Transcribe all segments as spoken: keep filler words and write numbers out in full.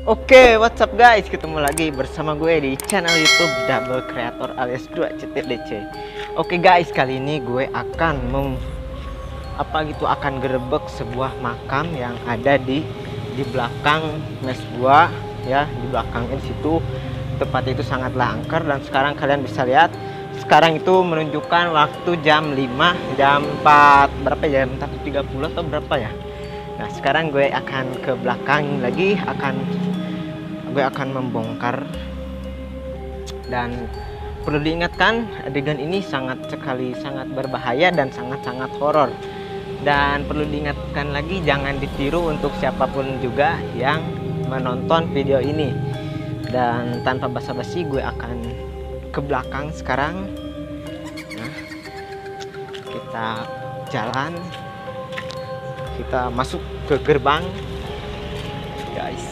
Oke, what's up guys? Ketemu lagi bersama gue di channel YouTube Double Creator alias dua C T D C. Oke guys, kali ini gue akan mem apa gitu akan gerebek sebuah makam yang ada di di belakang mes gua ya, di belakangnya di situ. Tempat itu sangatlah angker dan sekarang kalian bisa lihat sekarang itu menunjukkan waktu jam lima, jam empat berapa ya? Jam empat tiga puluh atau berapa ya? Nah, sekarang gue akan ke belakang lagi, akan gue akan membongkar. Dan perlu diingatkan, adegan ini sangat sekali sangat berbahaya dan sangat-sangat horor. Dan perlu diingatkan lagi, jangan ditiru untuk siapapun juga yang menonton video ini. Dan tanpa basa-basi gue akan ke belakang sekarang. Nah, kita jalan, kita masuk ke gerbang guys,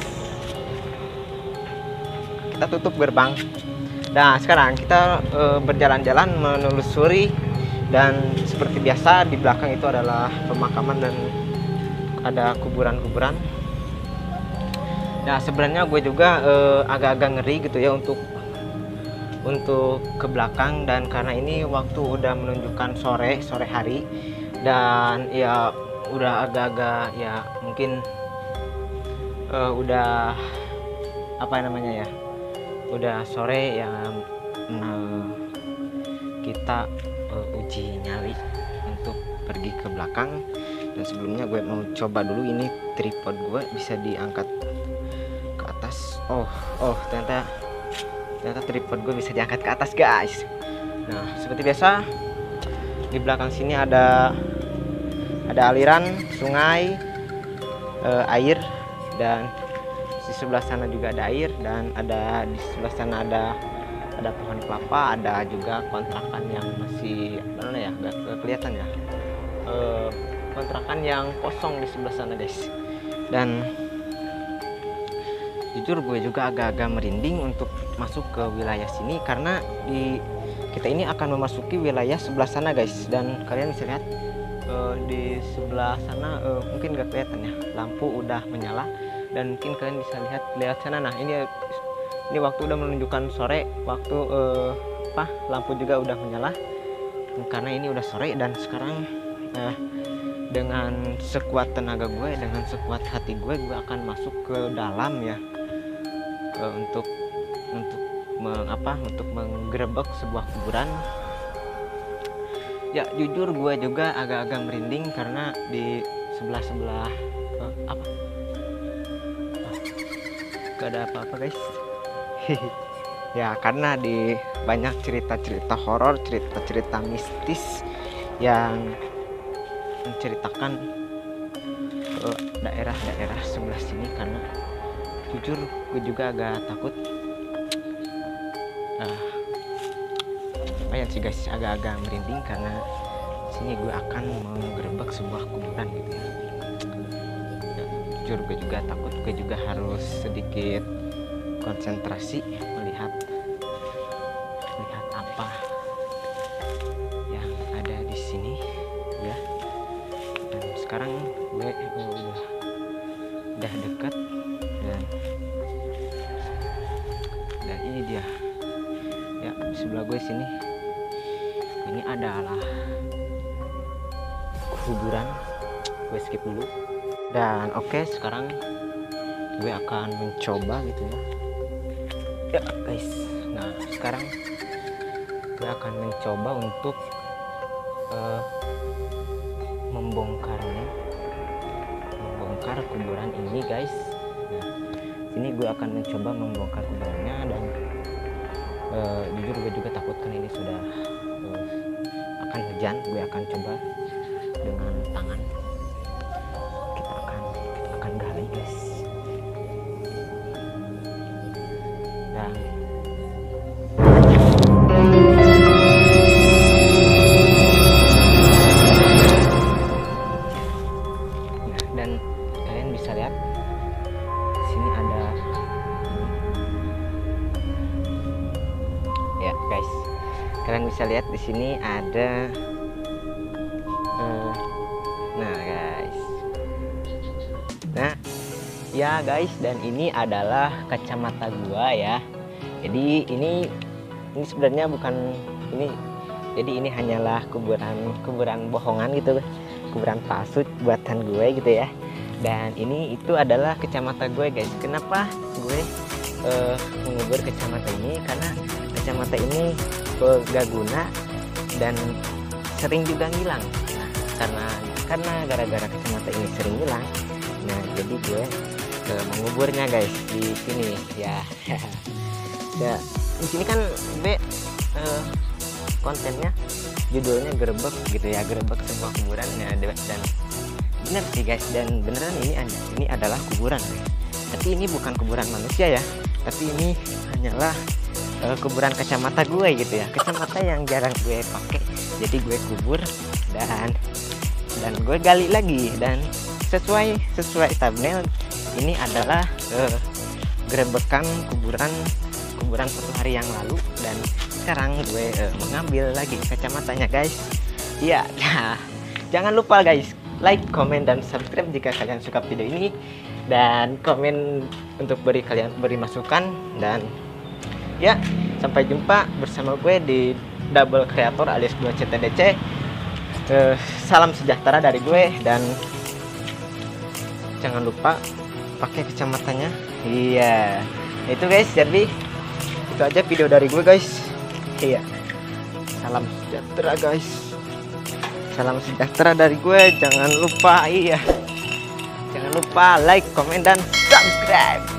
kita tutup gerbang. Nah, sekarang kita e, berjalan-jalan menelusuri, dan seperti biasa di belakang itu adalah pemakaman dan ada kuburan-kuburan. Nah, sebenarnya gue juga agak-agak ngeri gitu ya untuk untuk ke belakang, dan karena ini waktu udah menunjukkan sore sore hari, dan ya udah agak-agak ya mungkin uh, udah apa namanya ya, udah sore ya. Nah, kita uh, uji nyali untuk pergi ke belakang. Dan sebelumnya gue mau coba dulu ini tripod gue bisa diangkat ke atas. Oh oh ternyata ternyata tripod gue bisa diangkat ke atas guys. Nah, seperti biasa di belakang sini ada ada aliran sungai, e, air, dan di sebelah sana juga ada air, dan ada di sebelah sana ada ada pohon kelapa, ada juga kontrakan yang masih mana ya, nggak kelihatan ya, e, kontrakan yang kosong di sebelah sana guys. Dan jujur gue juga agak-agak merinding untuk masuk ke wilayah sini, karena di kita ini akan memasuki wilayah sebelah sana guys. Dan kalian bisa lihat uh, di sebelah sana uh, mungkin gak kelihatan ya, lampu udah menyala, dan mungkin kalian bisa lihat lihat sana. Nah, ini ini waktu udah menunjukkan sore, waktu uh, apa lampu juga udah menyala karena ini udah sore. Dan sekarang uh, dengan sekuat tenaga gue, dengan sekuat hati gue, gue akan masuk ke dalam ya, uh, untuk untuk mengapa untuk menggerebek sebuah kuburan. Ya, jujur gue juga agak-agak merinding karena di sebelah-sebelah uh, apa oh, gak ada apa-apa guys. Ya, karena di banyak cerita-cerita horor, cerita-cerita mistis yang menceritakan uh, daerah-daerah sebelah sini, karena jujur gue juga agak takut. Nah, lumayan sih guys, agak-agak merinding karena sini gue akan menggerebek sebuah kuburan gitu ya. Ya, jujur gue juga takut, gue juga harus sedikit konsentrasi melihat melihat apa yang ada di sini ya. Dan sekarang gue uh, udah udah dekat, dan dan ini dia ya, di sebelah gue sini ini adalah kuburan. Gue skip dulu. Dan oke, okay, sekarang gue akan mencoba gitu ya ya guys. Nah, sekarang gue akan mencoba untuk uh, membongkarnya membongkar kuburan ini guys. Nah, sini gue akan mencoba membongkar kuburannya, dan uh, jujur gue juga takut karena ini sudah uh, akan hujan. Gue akan coba dengan tangan, kita akan kita akan gali guys. Dan nah, dan kalian bisa lihat sini ada ya guys, kalian bisa lihat di sini ada uh, nah guys, nah Ya guys, dan ini adalah kacamata gua ya. Jadi ini ini sebenarnya bukan ini. Jadi ini hanyalah kuburan kuburan bohongan gitu, kuburan palsu buatan gue gitu ya. Dan ini itu adalah kacamata gue guys. Kenapa gue uh, mengubur kacamata ini? Karena kacamata ini uh, gak guna dan sering juga ngilang. Nah, karena karena gara-gara kacamata ini sering hilang, nah jadi gue uh, menguburnya guys di sini ya. Ya di sini kan gue uh, kontennya judulnya gerebek gitu ya, gerebek sebuah kuburan ya. Dan bener sih guys, dan beneran ini ini adalah kuburan, tapi ini bukan kuburan manusia ya, tapi ini hanyalah uh, kuburan kacamata gue gitu ya, kacamata yang jarang gue pakai, jadi gue kubur dan dan gue gali lagi. Dan sesuai sesuai thumbnail, ini adalah uh, gerebekan kuburan kuburan satu hari yang lalu, dan sekarang gue uh, mengambil lagi kacamatanya guys. Iya, nah, jangan lupa guys, like, komen, dan subscribe jika kalian suka video ini, dan komen untuk beri kalian beri masukan. Dan ya, sampai jumpa bersama gue di Double Creator alias dua C T D C. uh, Salam sejahtera dari gue, dan jangan lupa pakai kacamatanya. Iya, itu guys, jadi itu aja video dari gue guys. Iya, salam sejahtera guys, salam sejahtera dari gue. Jangan lupa, iya, jangan lupa like, komen, dan subscribe.